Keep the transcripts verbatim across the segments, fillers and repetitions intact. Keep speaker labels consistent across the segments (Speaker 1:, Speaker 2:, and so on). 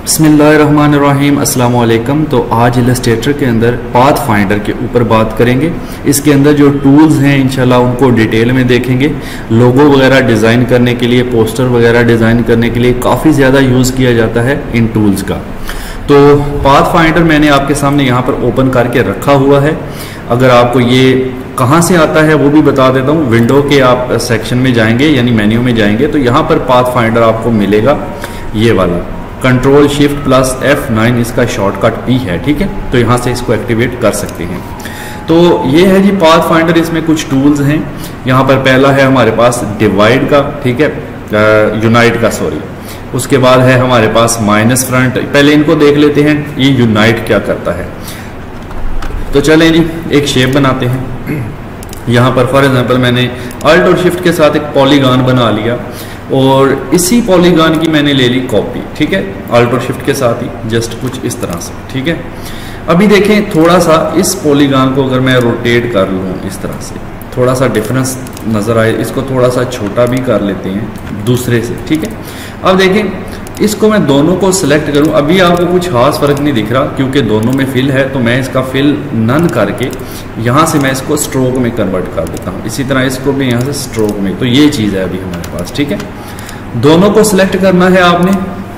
Speaker 1: बिस्मिल्लाहिर्रहमानिर्रहीम अस्सलाम वालेकुम। तो आज इलस्ट्रेटर के अंदर पाथ फाइंडर के ऊपर बात करेंगे। इसके अंदर जो टूल्स हैं इंशाल्लाह उनको डिटेल में देखेंगे। लोगो वगैरह डिज़ाइन करने के लिए, पोस्टर वगैरह डिज़ाइन करने के लिए काफ़ी ज़्यादा यूज़ किया जाता है इन टूल्स का। तो पाथ फाइंडर मैंने आपके सामने यहाँ पर ओपन करके रखा हुआ है। अगर आपको ये कहाँ से आता है वो भी बता देता हूँ। विंडो के आप सेक्शन में जाएंगे यानी मेन्यू में जाएंगे तो यहाँ पर पाथ फाइंडर आपको मिलेगा, ये वाला control shift plus F nine इसका शॉर्टकट भी है, ठीक है। तो यहाँ से इसको एक्टिवेट कर सकते हैं। तो ये है जी पाथ फाइंडर। इसमें कुछ टूल्स हैं। यहाँ पर पहला है हमारे पास डिवाइड का, ठीक है, यूनाइट का सॉरी। उसके बाद है हमारे पास माइनस फ्रंट। पहले इनको देख लेते हैं ये यूनाइट क्या करता है। तो चलें जी एक शेप बनाते हैं। यहाँ पर फॉर एग्जांपल मैंने अल्ट और शिफ्ट के साथ एक पॉलीगॉन बना लिया और इसी पॉलीगॉन की मैंने ले ली कॉपी, ठीक है, अल्ट और शिफ्ट के साथ ही जस्ट कुछ इस तरह से, ठीक है। अभी देखें थोड़ा सा इस पॉलीगॉन को अगर मैं रोटेट कर लूँ इस तरह से, थोड़ा सा डिफरेंस नज़र आए। इसको थोड़ा सा छोटा भी कर लेते हैं दूसरे से, ठीक है। अब देखें इसको मैं दोनों को सिलेक्ट करूं, अभी आपको कुछ खास फर्क नहीं दिख रहा क्योंकि दोनों में फिल है। तो मैं इसका फिल नन करके यहाँ से मैं इसको स्ट्रोक में कन्वर्ट कर देता हूँ। इसी तरह इसको भी यहाँ से स्ट्रोक में। तो ये चीज़ है अभी हमारे पास, ठीक है। दोनों को सिलेक्ट करना है आपने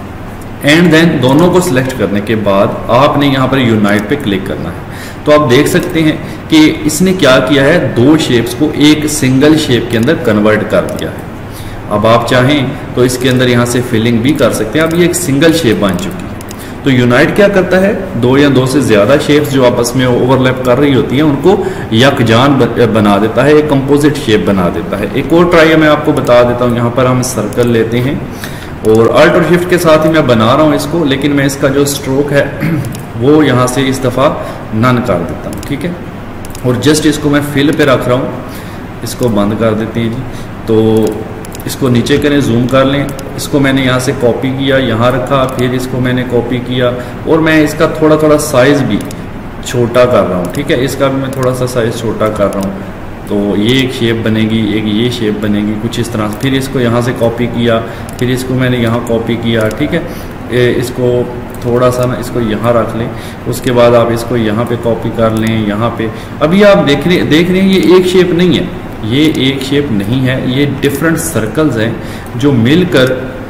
Speaker 1: एंड देन दोनों को सिलेक्ट करने के बाद आपने यहाँ पर यूनाइट पे क्लिक करना है। तो आप देख सकते हैं कि इसने क्या किया है, दो शेप्स को एक सिंगल शेप के अंदर कन्वर्ट कर दिया है। अब आप चाहें तो इसके अंदर यहाँ से फिलिंग भी कर सकते हैं। अब ये एक सिंगल शेप बन चुकी है। तो यूनाइट क्या करता है, दो या दो से ज़्यादा शेप्स जो आपस में ओवरलैप कर रही होती हैं उनको यकजान बना देता है, एक कंपोजिट शेप बना देता है। एक और ट्राई मैं आपको बता देता हूँ। यहाँ पर हम सर्कल लेते हैं और अल्ट और शिफ्ट के साथ ही मैं बना रहा हूँ इसको, लेकिन मैं इसका जो स्ट्रोक है वो यहाँ से इस दफ़ा नन कर देता हूँ, ठीक है। और जस्ट इसको मैं फिल पे रख रहा हूँ। इसको बंद कर देते हैं जी। तो इसको नीचे करें, जूम कर लें। इसको मैंने यहाँ से कॉपी किया, यहाँ रखा, फिर इसको मैंने कॉपी किया और मैं इसका थोड़ा थोड़ा साइज़ भी छोटा कर रहा हूँ, ठीक है। इसका भी मैं थोड़ा सा साइज़ छोटा कर रहा हूँ। तो ये एक शेप बनेगी, एक ये शेप बनेगी कुछ इस तरह। फिर इसको यहाँ से कॉपी किया, फिर इसको मैंने यहाँ कॉपी किया, ठीक है। इसको थोड़ा सा ना इसको यहाँ रख लें। उसके बाद आप इसको यहाँ पे कॉपी कर लें, यहाँ पे। अभी आप देख रहे देख रहे हैं ये एक शेप नहीं है, ये एक शेप नहीं है, ये डिफरेंट सर्कल्स हैं जो मिलकर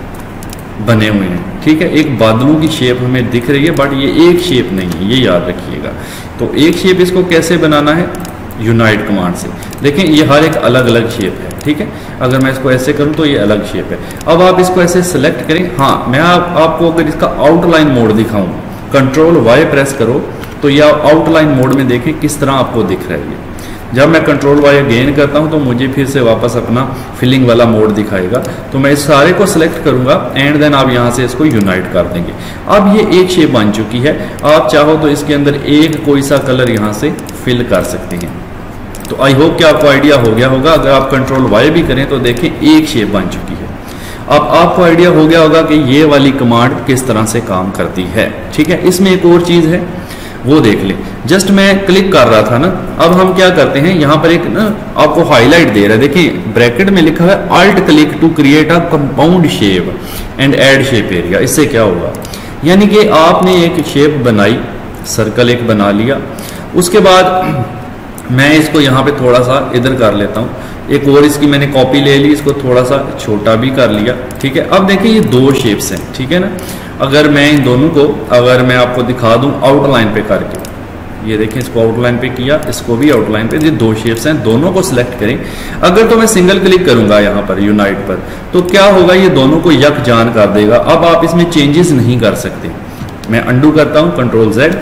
Speaker 1: बने हुए हैं, ठीक है। एक बादलों की शेप हमें दिख रही है बट ये एक शेप नहीं है, ये याद रखिएगा। तो एक शेप इसको कैसे बनाना है, यूनाइट कमांड से। देखें ये हर एक अलग अलग शेप है, ठीक है। अगर मैं इसको ऐसे करूं तो ये अलग शेप है। अब आप इसको ऐसे सेलेक्ट करें। हाँ मैं आप, आपको अगर इसका आउटलाइन मोड दिखाऊं, कंट्रोल वाई प्रेस करो तो ये आउटलाइन मोड में देखें किस तरह आपको दिख रहा है ये। जब मैं कंट्रोल वाई गेन करता हूं तो मुझे फिर से वापस अपना फिलिंग वाला मोड दिखाएगा। तो मैं इस सारे को सिलेक्ट करूंगा एंड देन आप यहां से इसको यूनाइट कर देंगे। अब ये एक शेप बन चुकी है। आप चाहो तो इसके अंदर एक कोई सा कलर यहां से फिल कर सकते हैं। तो आई होप कि आपको आइडिया हो गया होगा। अगर आप कंट्रोल वाई भी करें तो देखें एक शेप बन चुकी है। अब आपको आइडिया हो गया होगा कि ये वाली कमांड किस तरह से काम करती है, ठीक है। इसमें एक और चीज़ है वो देख लें। जस्ट मैं क्लिक कर रहा था ना, अब हम क्या करते हैं यहाँ पर एक ना आपको हाईलाइट दे रहा है। देखिए ब्रैकेट में लिखा है alt click to create a compound shape and add shape area. इससे क्या होगा, यानी कि आपने एक शेप बनाई, सर्कल एक बना लिया। उसके बाद मैं इसको यहाँ पे थोड़ा सा इधर कर लेता हूँ। एक और इसकी मैंने कॉपी ले ली, इसको थोड़ा सा छोटा भी कर लिया, ठीक है। अब देखिए ये दो शेप्स हैं, ठीक है ना। अगर मैं इन दोनों को अगर मैं आपको दिखा दूं आउटलाइन पे करके, ये देखें इसको आउटलाइन पे किया, इसको भी आउटलाइन पे, ये दो शेप्स हैं, दोनों को सिलेक्ट करें। अगर तो मैं सिंगल क्लिक करूंगा यहाँ पर यूनाइट पर तो क्या होगा, ये दोनों को यकजान कर देगा। अब आप इसमें चेंजेस नहीं कर सकते। मैं अंडू करता हूँ, कंट्रोल जेड।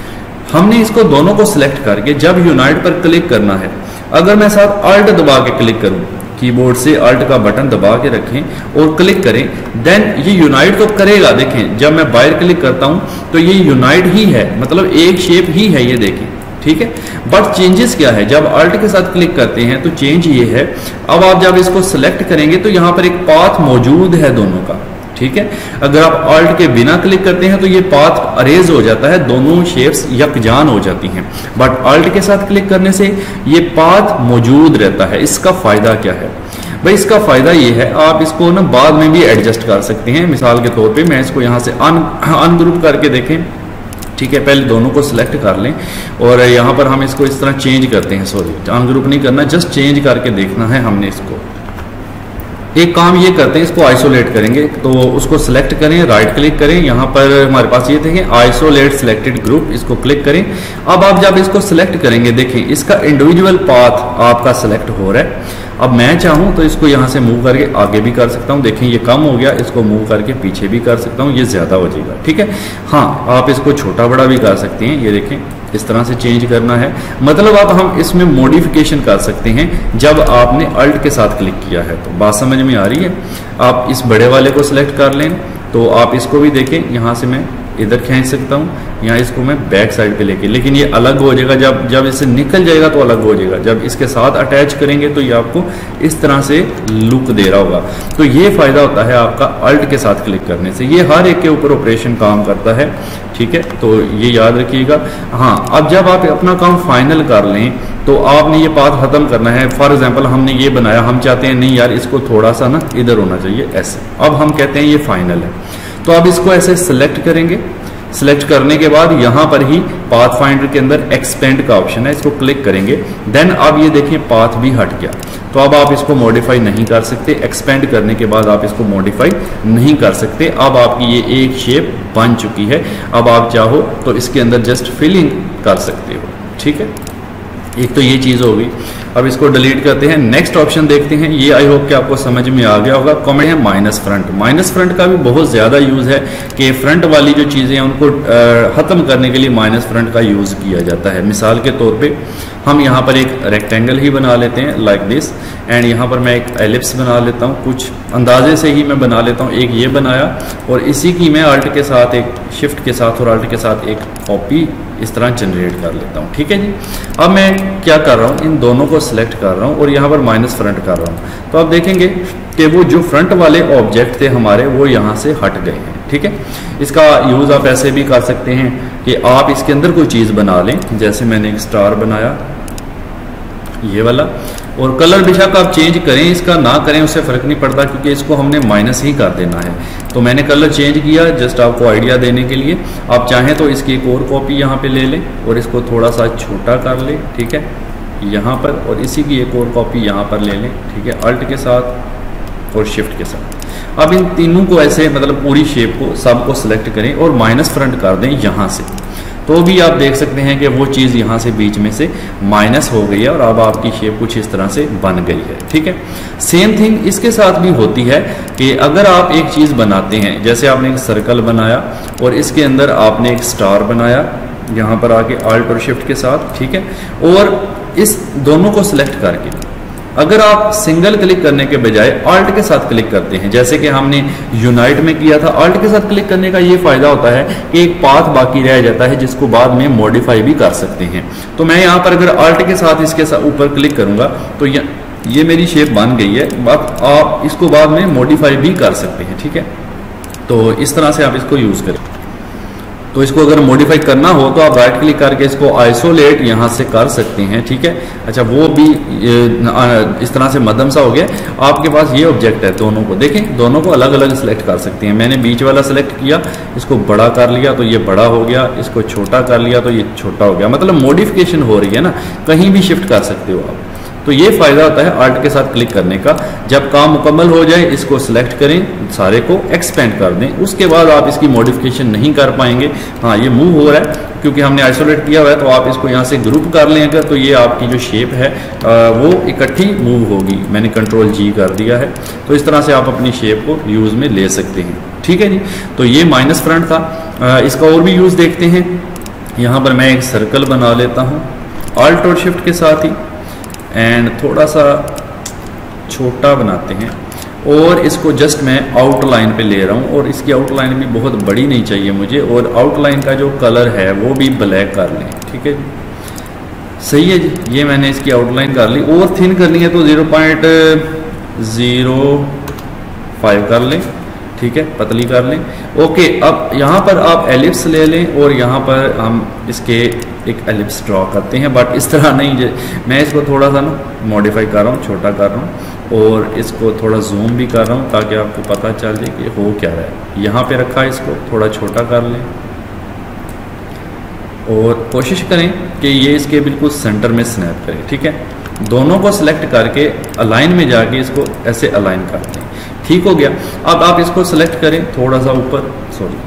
Speaker 1: हमने इसको दोनों को सिलेक्ट करके जब यूनाइट पर क्लिक करना है, अगर मैं साथ अल्ट दबा के क्लिक करूं, कीबोर्ड से अल्ट का बटन दबा के रखें और क्लिक करें, देन ये यूनाइट तो करेगा। देखें जब मैं बाहर क्लिक करता हूं तो ये यूनाइट ही है, मतलब एक शेप ही है, ये देखें, ठीक है। बट चेंजेस क्या है, जब अल्ट के साथ क्लिक करते हैं तो चेंज ये है। अब आप जब इसको सिलेक्ट करेंगे तो यहाँ पर एक पाथ मौजूद है दोनों का, ठीक है। अगर आप अल्ट के बिना क्लिक करते हैं तो ये पाथ अरेज हो जाता है, दोनों शेप्स यकजान हो जाती हैं। बट अल्ट के साथ क्लिक करने से ये पाथ मौजूद रहता है। इसका फायदा क्या है, भाई इसका फ़ायदा ये है, आप इसको ना बाद में भी एडजस्ट कर सकते हैं। मिसाल के तौर पे मैं इसको यहाँ से अन अनग्रुप करके देखें, ठीक है, पहले दोनों को सिलेक्ट कर लें और यहाँ पर हम इसको इस तरह चेंज करते हैं, सॉरी अनग्रुप नहीं करना, जस्ट चेंज करके देखना है हमने इसको। एक काम ये करते हैं, इसको आइसोलेट करेंगे, तो उसको सिलेक्ट करें, राइट क्लिक करें, यहाँ पर हमारे पास ये देखें आइसोलेट सिलेक्टेड ग्रुप, इसको क्लिक करें। अब आप जब इसको सिलेक्ट करेंगे देखें इसका इंडिविजुअल पाथ आपका सिलेक्ट हो रहा है। अब मैं चाहूँ तो इसको यहाँ से मूव करके आगे भी कर सकता हूँ, देखें ये कम हो गया, इसको मूव करके पीछे भी कर सकता हूँ, ये ज़्यादा हो जाएगा, ठीक है। हाँ, आप इसको छोटा बड़ा भी कर सकते हैं, ये देखें इस तरह से चेंज करना है। मतलब अब हम इसमें मॉडिफिकेशन कर सकते हैं जब आपने अल्ट के साथ क्लिक किया है। तो बात समझ में आ रही है। आप इस बड़े वाले को सिलेक्ट कर लें, तो आप इसको भी देखें, यहाँ से मैं इधर खींच सकता हूँ, यहाँ इसको मैं बैक साइड पे लेके, लेकिन ये अलग हो जाएगा, जब जब इससे निकल जाएगा तो अलग हो जाएगा। जब इसके साथ अटैच करेंगे तो ये आपको इस तरह से लुक दे रहा होगा। तो ये फ़ायदा होता है आपका अल्ट के साथ क्लिक करने से। ये हर एक के ऊपर ऑपरेशन काम करता है, ठीक है, तो ये याद रखिएगा। हाँ, अब जब आप अपना काम फाइनल कर लें तो आपने ये पाथ ख़त्म करना है। फॉर एग्जांपल हमने ये बनाया, हम चाहते हैं नहीं यार इसको थोड़ा सा ना इधर होना चाहिए, ऐसे। अब हम कहते हैं ये फाइनल है, तो अब इसको ऐसे सिलेक्ट करेंगे। सिलेक्ट करने के बाद यहाँ पर ही पाथ फाइंडर के अंदर एक्सपेंड का ऑप्शन है, इसको क्लिक करेंगे। देन अब ये देखिए पाथ भी हट गया, तो अब आप इसको मॉडिफाई नहीं कर सकते। एक्सपेंड करने के बाद आप इसको मॉडिफाई नहीं कर सकते। अब आपकी ये एक शेप बन चुकी है। अब आप चाहो तो इसके अंदर जस्ट फिलिंग कर सकते हो, ठीक है। एक तो ये चीज़ होगी। अब इसको डिलीट करते हैं, नेक्स्ट ऑप्शन देखते हैं। ये आई होप कि आपको समझ में आ गया होगा। कमेंट है माइनस फ्रंट। माइनस फ्रंट का भी बहुत ज़्यादा यूज़ है कि फ्रंट वाली जो चीज़ें हैं उनको ख़त्म करने के लिए माइनस फ्रंट का यूज़ किया जाता है। मिसाल के तौर पे हम यहाँ पर एक रेक्टेंगल ही बना लेते हैं लाइक दिस, एंड यहाँ पर मैं एक एलिप्स बना लेता हूँ, कुछ अंदाजे से ही मैं बना लेता हूँ। एक ये बनाया और इसी की मैं अल्ट के साथ, एक शिफ्ट के साथ और अल्ट के साथ एक कॉपी इस तरह जनरेट कर लेता हूँ, ठीक है जी। अब मैं क्या कर रहा हूँ, इन दोनों को सिलेक्ट कर रहा हूँ और यहाँ पर माइनस फ्रंट कर रहा हूँ। तो आप देखेंगे कि वो जो फ्रंट वाले ऑब्जेक्ट थे हमारे वो यहाँ से हट गए हैं, ठीक है। इसका यूज़ आप ऐसे भी कर सकते हैं कि आप इसके अंदर कोई चीज़ बना लें, जैसे मैंने एक स्टार बनाया ये वाला, और कलर बेशक आप चेंज करें, इसका ना करें उससे फ़र्क नहीं पड़ता, क्योंकि इसको हमने माइनस ही कर देना है। तो मैंने कलर चेंज किया जस्ट आपको आइडिया देने के लिए। आप चाहें तो इसकी एक और कॉपी यहाँ पे ले लें और इसको थोड़ा सा छोटा कर लें, ठीक है, यहाँ पर, और इसी की एक और कॉपी यहाँ पर ले लें, ठीक है, अल्ट के साथ और शिफ्ट के साथ। अब इन तीनों को ऐसे मतलब पूरी शेप को सबको सिलेक्ट करें और माइनस फ्रंट कर दें यहाँ से, तो भी आप देख सकते हैं कि वो चीज़ यहाँ से बीच में से माइनस हो गई है और अब आपकी शेप कुछ इस तरह से बन गई है, ठीक है। सेम थिंग इसके साथ भी होती है कि अगर आप एक चीज़ बनाते हैं, जैसे आपने एक सर्कल बनाया और इसके अंदर आपने एक स्टार बनाया यहाँ पर आके अल्ट और शिफ्ट के साथ, ठीक है, और इस दोनों को सिलेक्ट करके अगर आप सिंगल क्लिक करने के बजाय अल्ट के साथ क्लिक करते हैं, जैसे कि हमने यूनाइट में किया था, अल्ट के साथ क्लिक करने का ये फायदा होता है कि एक पाथ बाकी रह जाता है जिसको बाद में मॉडिफाई भी कर सकते हैं। तो मैं यहाँ पर अगर अल्ट के साथ इसके साथ ऊपर क्लिक करूंगा तो ये ये मेरी शेप बन गई है। अब आप इसको बाद में मॉडिफाई भी कर सकते हैं, ठीक है। तो इस तरह से आप इसको यूज़ करें। तो इसको अगर मॉडिफाई करना हो तो आप राइट क्लिक करके इसको आइसोलेट यहाँ से कर सकते हैं, ठीक है। अच्छा, वो भी इस तरह से मध्यम सा हो गया। आपके पास ये ऑब्जेक्ट है, दोनों को देखें, दोनों को अलग अलग सिलेक्ट कर सकते हैं। मैंने बीच वाला सिलेक्ट किया, इसको बड़ा कर लिया तो ये बड़ा हो गया, इसको छोटा कर लिया तो ये छोटा हो गया। मतलब मॉडिफिकेशन हो रही है ना, कहीं भी शिफ्ट कर सकते हो आप। तो ये फ़ायदा होता है अल्ट के साथ क्लिक करने का। जब काम मुकम्मल हो जाए इसको सिलेक्ट करें, सारे को एक्सपेंड कर दें, उसके बाद आप इसकी मॉडिफिकेशन नहीं कर पाएंगे। हाँ, ये मूव हो रहा है क्योंकि हमने आइसोलेट किया हुआ है, तो आप इसको यहाँ से ग्रुप कर लें अगर, तो ये आपकी जो शेप है वो इकट्ठी मूव होगी। मैंने कंट्रोल जी कर दिया है। तो इस तरह से आप अपनी शेप को यूज़ में ले सकते हैं, ठीक है जी। तो ये माइनस फ्रंट था। इसका और भी यूज़ देखते हैं। यहाँ पर मैं एक सर्कल बना लेता हूँ अल्ट और शिफ्ट के साथ ही, एंड थोड़ा सा छोटा बनाते हैं और इसको जस्ट मैं आउटलाइन पे ले रहा हूँ, और इसकी आउटलाइन भी बहुत बड़ी नहीं चाहिए मुझे, और आउटलाइन का जो कलर है वो भी ब्लैक कर लें, ठीक है जी। सही है जी, ये मैंने इसकी आउटलाइन कर ली। और थिन करनी है तो ज़ीरो पॉइंट ज़ीरो फाइव कर लें, ठीक है, पतली कर लें। ओके, अब यहाँ पर आप एलिप्स ले लें और यहाँ पर हम इसके एक एलिप्स ड्रॉ करते हैं, बट इस तरह नहीं। मैं इसको थोड़ा सा ना मॉडिफाई कर रहा हूँ, छोटा कर रहा हूँ। और इसको थोड़ा जूम भी कर रहा हूँ ताकि आपको पता चल जाए कि हो क्या रहा है। यहाँ पे रखा है, इसको थोड़ा छोटा कर लें और कोशिश करें कि ये इसके बिल्कुल सेंटर में स्नैप करें। ठीक है, दोनों को सिलेक्ट करके अलाइन में जाके इसको ऐसे अलाइन कर दें। ठीक हो गया। अब आप इसको सिलेक्ट करें थोड़ा सा ऊपर, सॉरी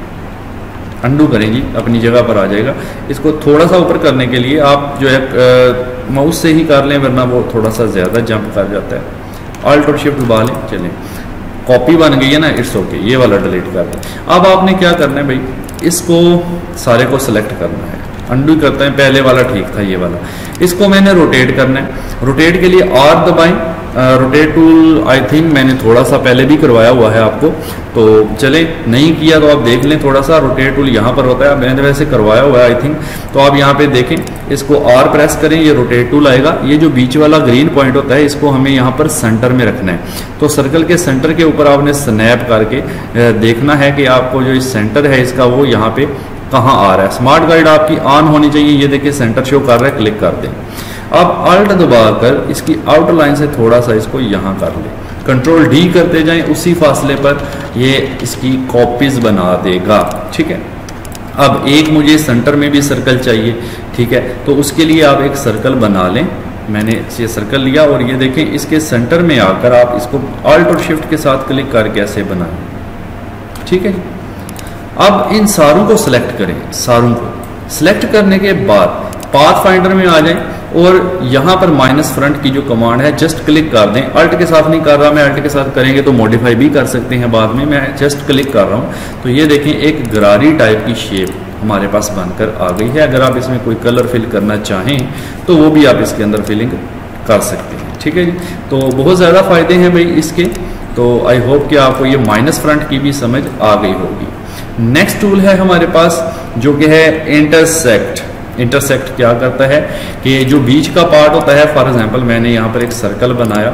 Speaker 1: अंडू करें जी, अपनी जगह पर आ जाएगा। इसको थोड़ा सा ऊपर करने के लिए आप जो है माउस से ही कर लें, वरना वो थोड़ा सा ज़्यादा जंप कर जाता है। ऑल्ट और शिफ्ट दबा लें, चलें कॉपी बन गई है ना, इट्स ओके, ये वाला डिलीट कर दें। अब आपने क्या करना है भाई, इसको सारे को सिलेक्ट करना है, अंडू करते हैं, पहले वाला ठीक था ये वाला। इसको मैंने रोटेट करना है, रोटेट के लिए आर दबाएं। रोटेट टूल आई थिंक मैंने थोड़ा सा पहले भी करवाया हुआ है आपको, तो चले नहीं किया तो आप देख लें थोड़ा सा। रोटेट टूल यहाँ पर होता है, मैंने वैसे करवाया हुआ है आई थिंक, तो आप यहाँ पे देखें, इसको आर प्रेस करें, ये रोटेट टूल आएगा। ये जो बीच वाला ग्रीन पॉइंट होता है इसको हमें यहाँ पर सेंटर में रखना है। तो सर्कल के सेंटर के ऊपर आपने स्नैप करके देखना है कि आपको जो इस सेंटर है इसका वो यहाँ पे कहाँ आ रहा है। स्मार्ट गाइड आपकी ऑन होनी चाहिए, ये देखिए सेंटर शो कर रहा है, क्लिक कर दें। अब अल्ट दबाकर इसकी आउटलाइन से थोड़ा सा इसको यहाँ कर लें, कंट्रोल डी करते जाएं, उसी फासले पर ये इसकी कॉपीज बना देगा। ठीक है, अब एक मुझे सेंटर में भी सर्कल चाहिए। ठीक है, तो उसके लिए आप एक सर्कल बना लें। मैंने ये सर्कल लिया और ये देखें इसके सेंटर में आकर आप इसको अल्ट और शिफ्ट के साथ क्लिक करके ऐसे बनाएं। ठीक है, अब इन सारों को सिलेक्ट करें। सारों को सिलेक्ट करने के बाद पाथ फाइंडर में आ जाएं और यहाँ पर माइनस फ्रंट की जो कमांड है जस्ट क्लिक कर दें। अल्ट के साथ नहीं कर रहा मैं, अल्ट के साथ करेंगे तो मॉडिफाई भी कर सकते हैं बाद में, मैं जस्ट क्लिक कर रहा हूँ। तो ये देखें एक गरारी टाइप की शेप हमारे पास बनकर आ गई है। अगर आप इसमें कोई कलर फिल करना चाहें तो वो भी आप इसके अंदर फिलिंग कर सकते हैं। ठीक है जी, तो बहुत ज़्यादा फ़ायदे हैं भाई इसके। तो आई होप कि आपको ये माइनस फ्रंट की भी समझ आ गई होगी। नेक्स्ट टूल है हमारे पास जो कि है इंटरसेक्ट। इंटरसेक्ट क्या करता है कि जो बीच का पार्ट होता है, फॉर एग्जांपल मैंने यहाँ पर एक सर्कल बनाया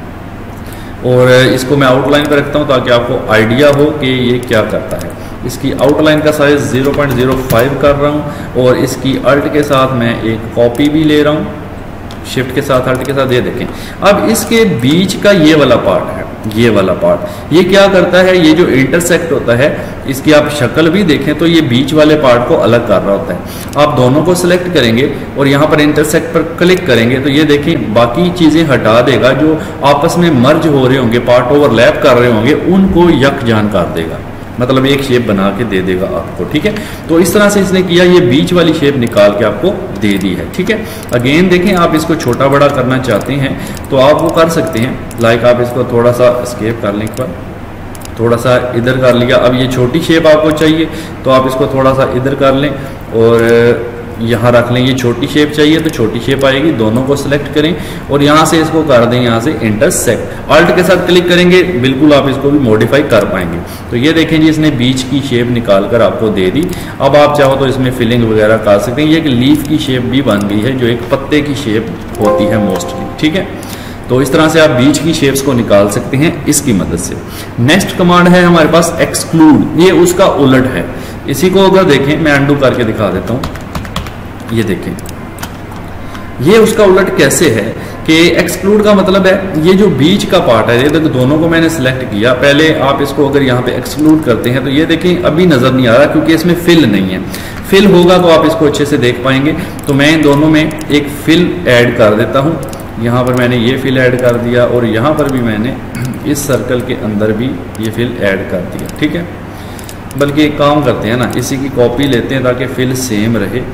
Speaker 1: और इसको मैं आउटलाइन पर रखता हूँ ताकि आपको आइडिया हो कि ये क्या करता है। इसकी आउटलाइन का size zero point zero five कर रहा हूँ और इसकी अल्ट के साथ मैं एक कॉपी भी ले रहा हूँ, शिफ्ट के साथ अल्ट के साथ। ये देखें अब इसके बीच का ये वाला पार्ट है, ये वाला पार्ट ये क्या करता है, ये जो इंटरसेक्ट होता है इसकी आप शक्ल भी देखें तो ये बीच वाले पार्ट को अलग कर रहा होता है। आप दोनों को सिलेक्ट करेंगे और यहाँ पर इंटरसेक्ट पर क्लिक करेंगे तो ये देखें बाकी चीज़ें हटा देगा, जो आपस में मर्ज हो रहे होंगे, पार्ट ओवरलैप कर रहे होंगे, उनको यकजान कर देगा, मतलब एक शेप बना के दे देगा आपको। ठीक है, तो इस तरह से इसने किया, ये बीच वाली शेप निकाल के आपको दे दी है। ठीक है, अगेन देखें आप इसको छोटा बड़ा करना चाहते हैं तो आप वो कर सकते हैं। लाइक आप इसको थोड़ा सा स्केप कर लें, एक बार थोड़ा सा इधर कर लिया। अब ये छोटी शेप आपको चाहिए तो आप इसको थोड़ा सा इधर कर लें और यहाँ रख लें। ये छोटी शेप चाहिए तो छोटी शेप आएगी, दोनों को सिलेक्ट करें और यहाँ से इसको कर दें, यहाँ से इंटरसेक्ट। अल्ट के साथ क्लिक करेंगे बिल्कुल आप इसको भी मॉडिफाई कर पाएंगे। तो ये देखें जी इसने बीच की शेप निकाल कर आपको दे दी। अब आप चाहो तो इसमें फिलिंग वगैरह कर सकते हैं। ये एक लीफ की शेप भी बन गई है जो एक पत्ते की शेप होती है मोस्टली। ठीक है, तो इस तरह से आप बीच की शेप्स को निकाल सकते हैं इसकी मदद से। नेक्स्ट कमांड है हमारे पास एक्सक्लूड, ये उसका उलट है। इसी को अगर देखें मैं अंडू करके दिखा देता हूँ, ये देखें ये उसका उलट कैसे है कि एक्सक्लूड का मतलब है ये जो बीच का पार्ट है, ये देखो दोनों को मैंने सिलेक्ट किया। पहले आप इसको अगर यहाँ पे एक्सक्लूड करते हैं तो ये देखें अभी नज़र नहीं आ रहा क्योंकि इसमें फिल नहीं है। फिल होगा तो आप इसको अच्छे से देख पाएंगे। तो मैं इन दोनों में एक फिल ऐड कर देता हूँ। यहाँ पर मैंने ये फिल ऐड कर दिया और यहाँ पर भी मैंने इस सर्कल के अंदर भी ये फिल ऐड कर दिया। ठीक है, बल्कि एक काम करते हैं ना, इसी की कॉपी लेते हैं ताकि फिल सेम रहे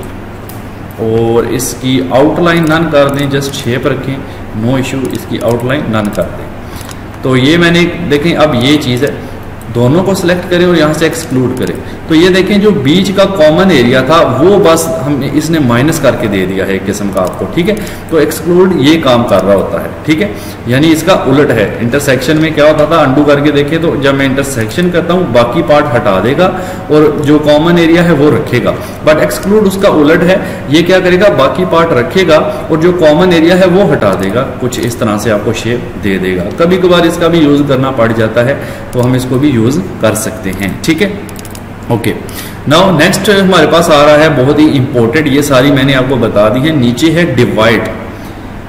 Speaker 1: और इसकी आउटलाइन नन कर दें, जस्ट शेप रखें, नो इशू, इसकी आउटलाइन नन कर दें। तो ये मैंने देखें अब ये चीज़ है, दोनों को सिलेक्ट करें और यहाँ से एक्सक्लूड करें तो ये देखें जो बीच का कॉमन एरिया था वो बस हमने इसने माइनस करके दे दिया है एक किस्म का आपको। ठीक है, तो एक्सक्लूड ये काम कर रहा होता है। ठीक है, यानी इसका उलट है। इंटरसेक्शन में क्या होता था, अंडू करके देखें तो जब मैं इंटरसेक्शन करता हूँ बाकी पार्ट हटा देगा और जो कॉमन एरिया है वो रखेगा, बट एक्सक्लूड उसका उलट है। ये क्या करेगा, बाकी पार्ट रखेगा और जो कॉमन एरिया है वो हटा देगा। कुछ इस तरह से आपको शेप दे देगा। कभी कभार इसका भी यूज़ करना पड़ जाता है तो हम इसको भी यूज़ कर सकते हैं। ठीक है, ओके। नाउ नेक्स्ट हमारे पास आ रहा है बहुत ही इंपॉर्टेंट, ये सारी मैंने आपको बता दी है। नीचे है डिवाइड।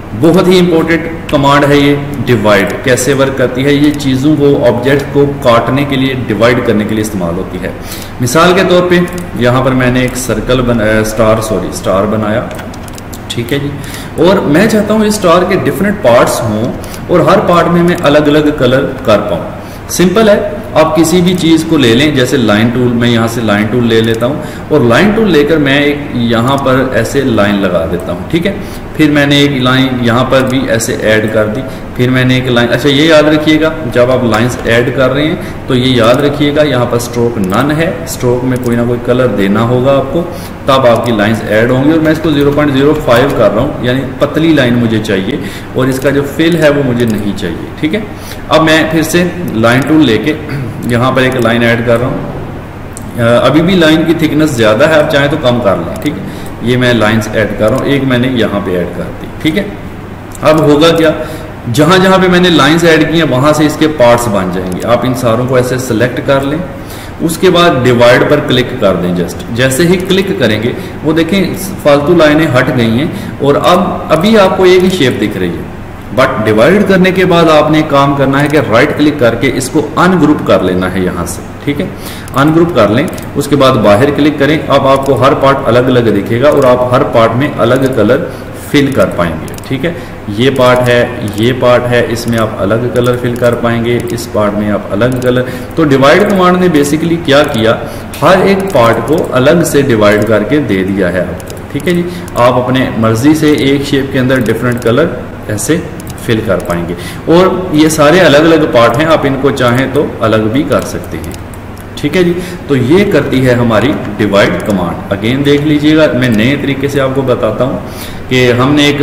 Speaker 1: बहुत ही इंपॉर्टेंट कमांड है ये डिवाइड। कैसे वर्क करती है? ये चीज़ों को, ऑब्जेक्ट को काटने के लिए, डिवाइड करने के लिए इस्तेमाल होती है। मिसाल के तौर पे यहाँ पर मैंने एक सर्कल बनाया, स्टार सॉरी स्टार बनाया, ठीक है जी, और मैं चाहता हूँ इस स्टार के डिफरेंट पार्ट्स हों और हर पार्ट में मैं अलग अलग कलर कर पाऊँ। सिंपल है, आप किसी भी चीज़ को ले लें, जैसे लाइन टूल, मैं यहाँ से लाइन टूल ले लेता हूँ और लाइन टूल लेकर मैं एक यहाँ पर ऐसे लाइन लगा देता हूँ, ठीक है। फिर मैंने एक लाइन यहाँ पर भी ऐसे ऐड कर दी, फिर मैंने एक लाइन, अच्छा ये याद रखिएगा जब आप लाइंस ऐड कर रहे हैं तो ये याद रखिएगा यहाँ पर स्ट्रोक नन है, स्ट्रोक में कोई ना कोई कलर देना होगा आपको, तब आपकी लाइंस ऐड होंगी। और मैं इसको ज़ीरो पॉइंट ज़ीरो फाइव कर रहा हूँ, यानी पतली लाइन मुझे चाहिए और इसका जो फिल है वो मुझे नहीं चाहिए, ठीक है। अब मैं फिर से लाइन टूल लेके यहाँ पर एक लाइन ऐड कर रहा हूँ। अभी भी लाइन की थिकनेस ज़्यादा है, आप चाहें तो कम कर लें, ठीक है। ये मैं लाइंस ऐड कर रहा हूँ, एक मैंने यहाँ पे ऐड कर दी, ठीक है। अब होगा क्या, जहाँ जहाँ पे मैंने लाइंस ऐड की हैं वहाँ से इसके पार्ट्स बन जाएंगे। आप इन सारों को ऐसे सेलेक्ट कर लें, उसके बाद डिवाइड पर क्लिक कर दें। जस्ट जैसे ही क्लिक करेंगे वो देखें फालतू लाइनें हट गई हैं और अब अभी आपको एक ही शेप दिख रही है। बट डिवाइड करने के बाद आपने काम करना है कि राइट क्लिक करके इसको अनग्रुप कर लेना है यहाँ से, ठीक है। अनग्रुप कर लें, उसके बाद बाहर क्लिक करें। अब आपको हर पार्ट अलग अलग दिखेगा और आप हर पार्ट में अलग कलर फिल कर पाएंगे, ठीक है। ये पार्ट है, ये पार्ट है, इसमें आप अलग कलर फिल कर पाएंगे, इस पार्ट में आप अलग कलर। तो डिवाइड कमांड ने बेसिकली क्या किया, हर एक पार्ट को अलग से डिवाइड करके दे दिया है आपको, ठीक है जी। आप अपने मर्जी से एक शेप के अंदर डिफरेंट कलर ऐसे फिल कर पाएंगे और ये सारे अलग अलग पार्ट हैं, आप इनको चाहें तो अलग भी कर सकते हैं, ठीक है जी। तो ये करती है हमारी डिवाइड कमांड। अगेन देख लीजिएगा, मैं नए तरीके से आपको बताता हूँ कि हमने एक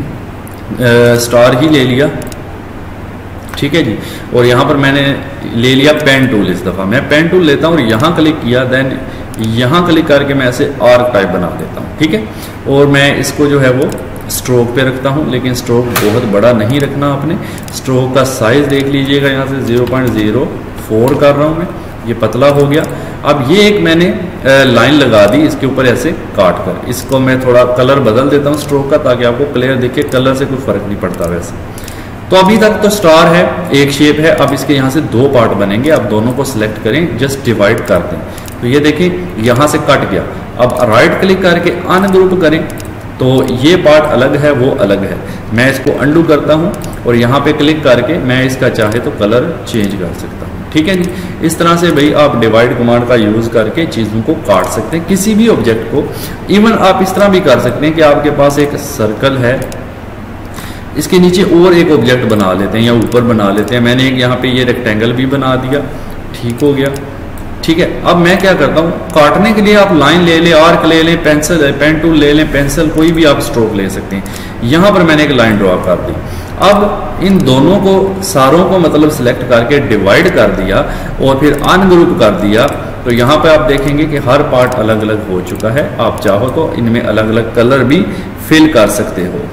Speaker 1: आ, स्टार ही ले लिया, ठीक है जी, और यहाँ पर मैंने ले लिया पेन टूल। इस दफ़ा मैं पेन टूल लेता हूँ और यहाँ क्लिक किया, देन यहाँ क्लिक करके मैं ऐसे आर्क टाइप बना देता हूँ, ठीक है। और मैं इसको जो है वो स्ट्रोक पे रखता हूँ, लेकिन स्ट्रोक बहुत बड़ा नहीं रखना आपने। स्ट्रोक का साइज देख लीजिएगा, यहाँ से ज़ीरो पॉइंट ज़ीरो फोर कर रहा हूँ मैं, ये पतला हो गया। अब ये एक मैंने लाइन लगा दी इसके ऊपर ऐसे काट कर, इसको मैं थोड़ा कलर बदल देता हूँ स्ट्रोक का, ताकि आपको क्लियर दिखे। कलर से कोई फ़र्क नहीं पड़ता वैसे। तो अभी तक तो स्टार है, एक शेप है। अब इसके यहाँ से दो पार्ट बनेंगे, आप दोनों को सिलेक्ट करें, जस्ट डिवाइड कर दें। तो ये देखें यहाँ से कट गया। अब राइट क्लिक करके अनग्रुप करें तो ये पार्ट अलग है, वो अलग है। मैं इसको अंडू करता हूँ और यहाँ पे क्लिक करके मैं इसका चाहे तो कलर चेंज कर सकता हूँ, ठीक है जी। इस तरह से भाई आप डिवाइड कमांड का यूज़ करके चीज़ों को काट सकते हैं, किसी भी ऑब्जेक्ट को। इवन आप इस तरह भी कर सकते हैं कि आपके पास एक सर्कल है, इसके नीचे और एक ऑब्जेक्ट बना लेते हैं या ऊपर बना लेते हैं। मैंने एक यहाँ पे ये रेक्टेंगल भी बना दिया, ठीक हो गया, ठीक है। अब मैं क्या करता हूँ, काटने के लिए आप लाइन ले लें, आर्क ले लें, पेंसिल है, पेन टूल ले लें, पेंसिल, कोई भी आप स्ट्रोक ले सकते हैं। यहाँ पर मैंने एक लाइन ड्रॉ कर दी। अब इन दोनों को, सारों को मतलब सिलेक्ट करके डिवाइड कर दिया और फिर अनग्रुप कर दिया। तो यहाँ पे आप देखेंगे कि हर पार्ट अलग अलग हो चुका है। आप चाहो तो इनमें अलग अलग कलर भी फिल कर सकते हो।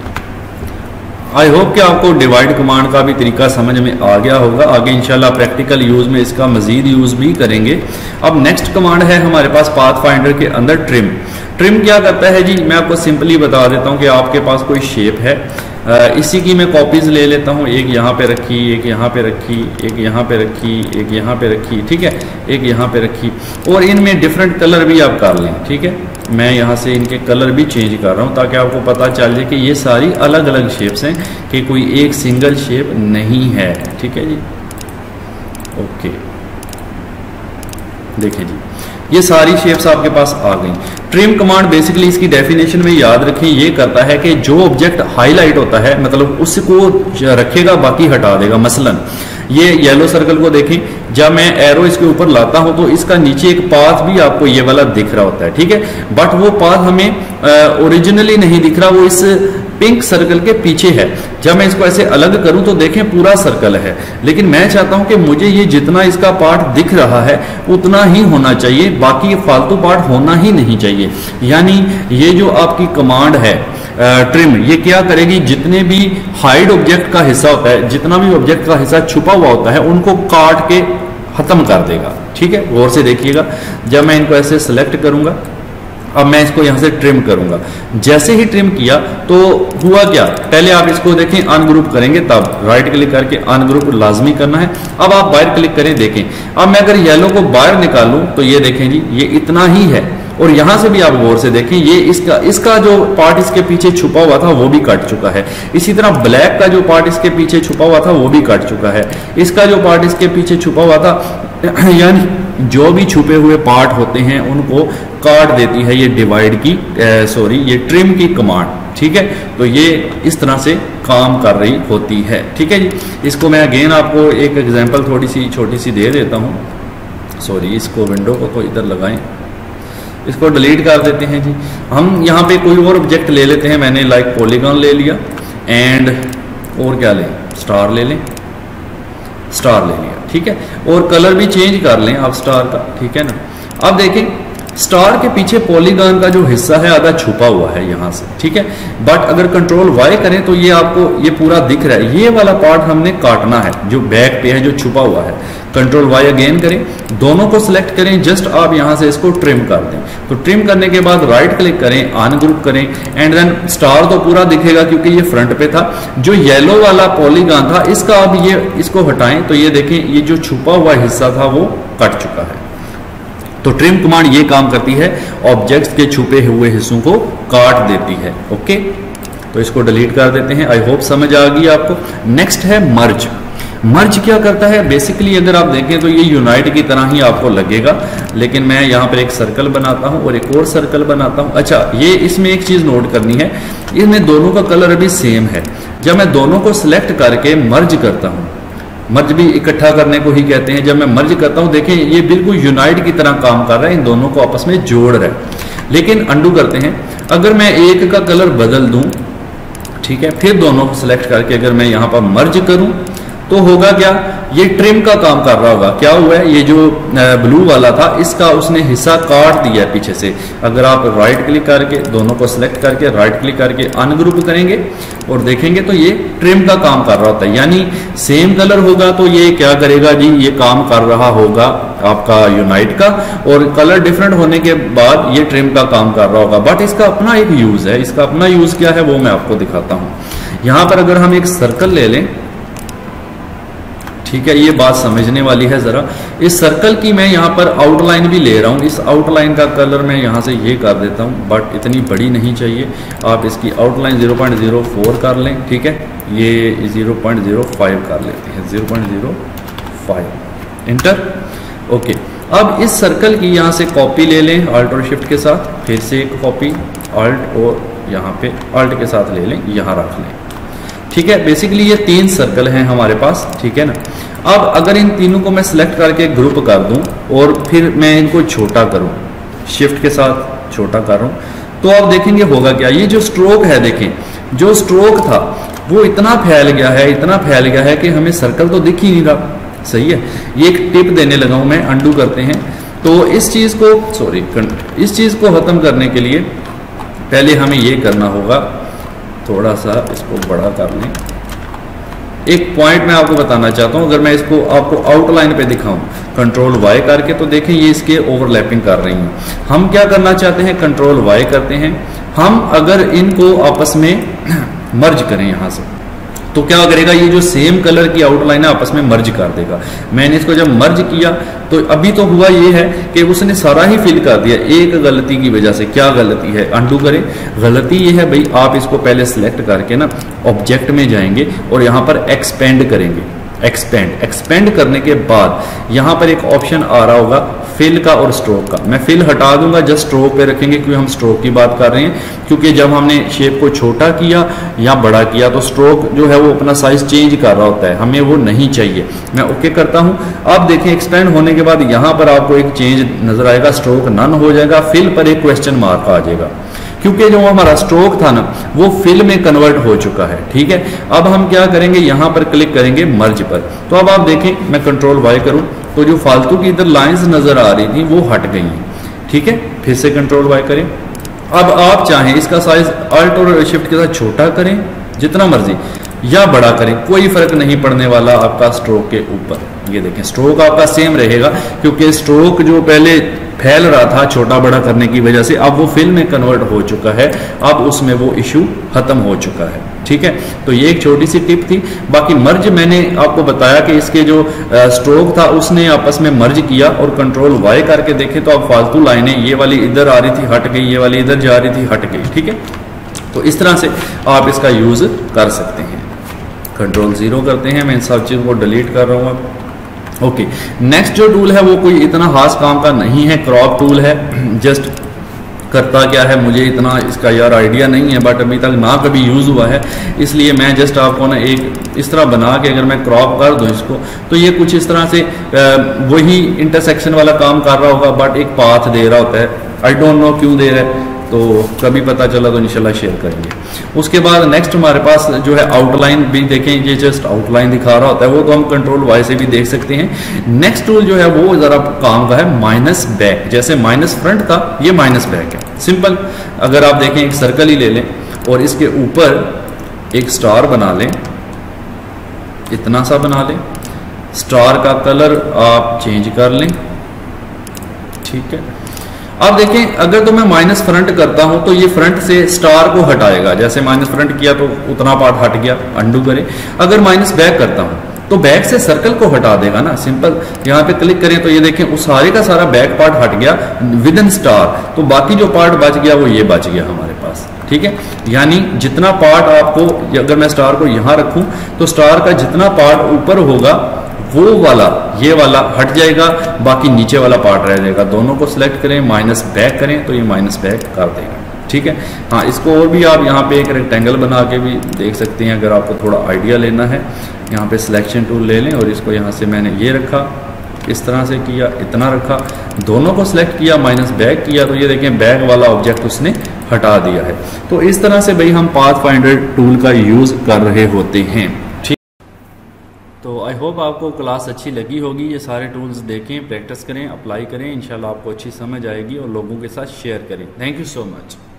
Speaker 1: आई होप कि आपको डिवाइड कमांड का भी तरीका समझ में आ गया होगा। आगे इंशाल्लाह प्रैक्टिकल यूज़ में इसका मजीद यूज़ भी करेंगे। अब नेक्स्ट कमांड है हमारे पास पाथ फाइंडर के अंदर ट्रिम। ट्रिम क्या करता है जी, मैं आपको सिंपली बता देता हूँ कि आपके पास कोई शेप है, आ, इसी की मैं कॉपीज़ ले लेता हूँ। एक यहाँ पे रखी, एक यहाँ पे रखी, एक यहाँ पे रखी, एक यहाँ पे रखी, ठीक है, एक यहाँ पे रखी, और इनमें डिफरेंट कलर भी आप कर लें, ठीक है। मैं यहाँ से इनके कलर भी चेंज कर रहा हूँ ताकि आपको पता चल जाए कि ये सारी अलग अलग शेप्स हैं, कि कोई एक सिंगल शेप नहीं है, ठीक है जी। ओके, देखें जी, ये सारी शेप्स आपके पास आ गई। ट्रिम कमांड बेसिकली इसकी डेफिनेशन में याद रखें, ये करता है कि जो ऑब्जेक्ट हाईलाइट होता है, मतलब उसको रखेगा, बाकी हटा देगा। मसलन ये येलो सर्कल को देखें, जब मैं एरो इसके ऊपर लाता हूं तो इसका नीचे एक पाथ भी आपको ये वाला दिख रहा होता है, ठीक है। बट वो पाथ हमें ओरिजिनली नहीं दिख रहा, वो इस पिंक सर्कल के पीछे है। जब मैं इसको ऐसे अलग करूं तो देखें पूरा सर्कल है, लेकिन मैं चाहता हूं कि मुझे ये जितना इसका पार्ट दिख रहा है उतना ही होना चाहिए, बाकी ये फालतू पार्ट होना ही नहीं चाहिए। यानी ये जो आपकी कमांड है ट्रिम, ये क्या करेगी, जितने भी हाइड ऑब्जेक्ट का हिस्सा होता है, जितना भी ऑब्जेक्ट का हिस्सा छुपा हुआ होता है, उनको काट के खत्म कर देगा, ठीक है। गौर से देखिएगा, जब मैं इनको ऐसे सेलेक्ट करूंगा, अब मैं इसको यहाँ से ट्रिम करूंगा। जैसे ही ट्रिम किया तो हुआ क्या, पहले आप इसको देखें अनग्रुप करेंगे, तब राइट क्लिक करके अनग्रुप लाजमी करना है। अब आप बाहर क्लिक करें, देखें अब मैं अगर येलो को बाहर निकालूं तो ये देखें जी ये इतना ही है, और यहां से भी आप गौर से देखें ये इसका इसका जो पार्ट इसके पीछे छुपा हुआ था वो भी कट चुका है। इसी तरह ब्लैक का जो पार्ट इसके पीछे छुपा हुआ था वो भी कट चुका है। इसका जो पार्ट इसके पीछे छुपा हुआ था, यानी जो भी छुपे हुए पार्ट होते हैं उनको काट देती है ये डिवाइड की सॉरी ये ट्रिम की कमांड। ठीक है, तो ये इस तरह से काम कर रही होती है। ठीक है जी, इसको मैं अगेन आपको एक एग्जांपल थोड़ी सी छोटी सी दे देता हूँ। सॉरी, इसको विंडो को तो इधर लगाएं, इसको डिलीट कर देते हैं जी। हम यहाँ पे कोई और ऑब्जेक्ट ले लेते हैं, मैंने लाइक पॉलीगॉन ले लिया, एंड और क्या लें, स्टार ले लें, स्टार ले लिया। ठीक है, और कलर भी चेंज कर लें आप स्टार का। ठीक है ना, अब देखें स्टार के पीछे पॉलीगॉन का जो हिस्सा है आधा छुपा हुआ है यहाँ से। ठीक है, बट अगर कंट्रोल वाई करें तो ये आपको ये पूरा दिख रहा है। ये वाला पार्ट हमने काटना है जो बैक पे है, जो छुपा हुआ है। कंट्रोल वाई अगेन करें, दोनों को सिलेक्ट करें, जस्ट आप यहाँ से इसको ट्रिम कर दें। तो ट्रिम करने के बाद राइट क्लिक करें, अनग्रुप करें, एंड देन स्टार तो पूरा दिखेगा क्योंकि ये फ्रंट पे था। जो येलो वाला पॉलीगॉन था इसका अब ये इसको हटाएं तो ये देखें ये जो छुपा हुआ हिस्सा था वो कट चुका है। तो ट्रिम कमांड ये काम करती है, ऑब्जेक्ट्स के छुपे हुए हिस्सों को काट देती है। ओके, तो इसको डिलीट कर देते हैं। आई होप समझ आ गई आपको। नेक्स्ट है मर्ज। मर्ज क्या करता है, बेसिकली अगर आप देखें तो ये यूनाइट की तरह ही आपको लगेगा, लेकिन मैं यहाँ पर एक सर्कल बनाता हूँ और एक और सर्कल बनाता हूँ। अच्छा, ये इसमें एक चीज नोट करनी है, इनमें दोनों का कलर अभी सेम है। जब मैं दोनों को सिलेक्ट करके मर्ज करता हूँ, मर्ज भी इकट्ठा करने को ही कहते हैं, जब मैं मर्ज करता हूं देखें ये बिल्कुल यूनाइट की तरह काम कर रहा है, इन दोनों को आपस में जोड़ रहा है। लेकिन अंडू करते हैं, अगर मैं एक का कलर बदल दूं, ठीक है, फिर दोनों को सिलेक्ट करके अगर मैं यहां पर मर्ज करूं तो होगा क्या, ये ट्रिम का काम कर रहा होगा। क्या हुआ है, ये जो ब्लू वाला था इसका उसने हिस्सा काट दिया है पीछे से। अगर आप राइट क्लिक करके दोनों को सिलेक्ट करके राइट क्लिक करके अनग्रुप करेंगे और देखेंगे तो ये ट्रिम का काम कर रहा होता है। यानी सेम कलर होगा तो ये क्या करेगा जी, ये काम कर रहा होगा आपका यूनाइट का, और कलर डिफरेंट होने के बाद ये ट्रिम का काम कर रहा होगा। बट इसका अपना एक यूज है, इसका अपना यूज क्या है वो मैं आपको दिखाता हूं। यहां पर अगर हम एक सर्कल ले लें, ठीक है, ये बात समझने वाली है जरा। इस सर्कल की मैं यहाँ पर आउटलाइन भी ले रहा हूँ, इस आउटलाइन का कलर मैं यहाँ से ये कर देता हूँ, बट इतनी बड़ी नहीं चाहिए। आप इसकी outline zero point zero four कर लें। ठीक है, ये ज़ीरो पॉइंट ज़ीरो फाइव कर लेते हैं, zero point zero five, enter. Okay, अब इस सर्कल की यहाँ से कॉपी ले लें अल्ट और शिफ्ट के साथ, फिर से एक कॉपी अल्ट और यहाँ पे अल्ट के साथ ले लें, यहाँ रख लें। ठीक है, बेसिकली ये तीन सर्कल हैं हमारे पास। ठीक है ना, अब अगर इन तीनों को मैं सिलेक्ट करके ग्रुप कर दूं और फिर मैं इनको छोटा करूं, शिफ्ट के साथ छोटा कर रहा हूं, तो आप देखेंगे होगा क्या, ये जो स्ट्रोक है, देखें जो स्ट्रोक था वो इतना फैल गया है, इतना फैल गया है कि हमें सर्कल तो दिख ही नहीं रहा। सही है, ये एक टिप देने लगा हूं मैं, अंडू करते हैं। तो इस चीज को सॉरी इस चीज को खत्म करने के लिए पहले हमें ये करना होगा, थोड़ा सा इसको बड़ा कर लें। एक पॉइंट मैं आपको बताना चाहता हूं, अगर मैं इसको आपको आउटलाइन पे दिखाऊं कंट्रोल वाई करके, तो देखें ये इसके ओवरलैपिंग कर रही हैं। हम क्या करना चाहते हैं, कंट्रोल वाई करते हैं, हम अगर इनको आपस में मर्ज करें यहां से, तो क्या करेगा, ये जो सेम कलर की आउटलाइन है आपस में मर्ज कर देगा। मैंने इसको जब मर्ज किया तो अभी तो हुआ ये है कि उसने सारा ही फिल कर दिया एक गलती की वजह से। क्या गलती है, अंडू करें। गलती ये है भाई, आप इसको पहले सिलेक्ट करके ना ऑब्जेक्ट में जाएंगे और यहाँ पर एक्सपेंड करेंगे। एक्सपेंड एक्सपेंड करने के बाद यहाँ पर एक ऑप्शन आ रहा होगा फिल का और स्ट्रोक का। मैं फिल हटा दूंगा, जस्ट स्ट्रोक पे रखेंगे क्योंकि हम स्ट्रोक की बात कर रहे हैं। क्योंकि जब हमने शेप को छोटा किया या बड़ा किया तो स्ट्रोक जो है वो अपना साइज चेंज कर रहा होता है, हमें वो नहीं चाहिए। मैं ओके करता हूं। अब देखें एक्सपेंड होने के बाद यहाँ पर आपको एक चेंज नजर आएगा, स्ट्रोक नन हो जाएगा, फिल पर एक क्वेश्चन मार्क आ जाएगा क्योंकि जो हमारा स्ट्रोक था ना वो फिल में कन्वर्ट हो चुका है। ठीक है, अब हम क्या करेंगे, यहाँ पर क्लिक करेंगे मर्ज पर। तो अब आप देखें मैं कंट्रोल वाई करूं तो जो फालतू की इधर लाइंस नजर आ रही थी वो हट गई हैं। ठीक है, फिर से कंट्रोल वाई करें। अब आप चाहें इसका साइज अल्ट और शिफ्ट के साथ छोटा करें जितना मर्जी, या बड़ा करें, कोई फर्क नहीं पड़ने वाला आपका स्ट्रोक के ऊपर। ये देखें स्ट्रोक आपका सेम रहेगा क्योंकि स्ट्रोक जो पहले फैल रहा था छोटा बड़ा करने की वजह से, अब वो फिल में कन्वर्ट हो चुका है, अब उसमें वो इशू खत्म हो चुका है। ठीक है, तो ये एक छोटी सी टिप थी। बाकी मर्ज मैंने आपको बताया कि इसके जो स्ट्रोक था उसने आपस में मर्ज किया, और कंट्रोल वाई करके देखें तो अब फालतू लाइनें, ये वाली इधर आ रही थी हट गई, ये वाली इधर जा रही थी हट गई। ठीक है, तो इस तरह से आप इसका यूज कर सकते हैं। कंट्रोल जीरो करते हैं, मैं इन सब चीज़ को डिलीट कर रहा हूँ। ओके, नेक्स्ट जो टूल है वो कोई इतना खास काम का नहीं है, क्रॉप टूल है। जस्ट करता क्या है मुझे इतना इसका यार आइडिया नहीं है, बट अभी तक ना कभी यूज़ हुआ है, इसलिए मैं जस्ट आपको ना एक इस तरह बना के अगर मैं क्रॉप कर दूं इसको, तो ये कुछ इस तरह से वही इंटरसेक्शन वाला काम कर रहा होगा, बट एक पाथ दे रहा होता है। आई डोंट नो क्यों दे रहा है, तो कभी पता चला तो इंशाल्लाह शेयर करेंगे। उसके बाद नेक्स्ट हमारे पास जो है आउटलाइन भी देखें, ये जस्ट आउटलाइन दिखा रहा होता है, वो तो हम कंट्रोल वाई से भी देख सकते हैं। नेक्स्ट टूल जो है वो ज़रा काम का है माइनस बैक, जैसे माइनस फ्रंट था ये माइनस बैक है। सिंपल, अगर आप देखें एक सर्कल ही ले लें और इसके ऊपर एक स्टार बना लें, इतना सा बना लें, स्टार का कलर आप चेंज कर लें। ठीक है, अब देखें अगर तो मैं माइनस फ्रंट करता हूं तो ये फ्रंट से स्टार को हटाएगा, जैसे माइनस फ्रंट किया तो उतना पार्ट हट गया, अंडू करें। अगर माइनस बैक करता हूं तो बैक से सर्कल को हटा देगा ना, सिंपल। यहाँ पे क्लिक करें तो ये देखें उस सारे का सारा बैक पार्ट हट गया विद इन स्टार, तो बाकी जो पार्ट बच गया वो ये बच गया हमारे पास। ठीक है, यानी जितना पार्ट आपको, अगर मैं स्टार को यहाँ रखूं तो स्टार का जितना पार्ट ऊपर होगा वो वाला ये वाला हट जाएगा, बाकी नीचे वाला पार्ट रह जाएगा। दोनों को सिलेक्ट करें, माइनस बैक करें तो ये माइनस बैक कर देगा। ठीक है, हाँ, इसको और भी आप यहाँ पे एक रेक्टेंगल बना के भी देख सकते हैं अगर आपको थोड़ा आइडिया लेना है। यहाँ पे सिलेक्शन टूल ले लें और इसको यहाँ से मैंने ये रखा, इस तरह से किया, इतना रखा, दोनों को सिलेक्ट किया, माइनस बैक किया, तो ये देखें बैक वाला ऑब्जेक्ट उसने हटा दिया है। तो इस तरह से भाई हम पाथ फाइंडर टूल का यूज़ कर रहे होते हैं। तो आई होप आपको क्लास अच्छी लगी होगी। ये सारे टूल्स देखें, प्रैक्टिस करें, अप्लाई करें, इंशाल्लाह आपको अच्छी समझ आएगी और लोगों के साथ शेयर करें। Thank you so much.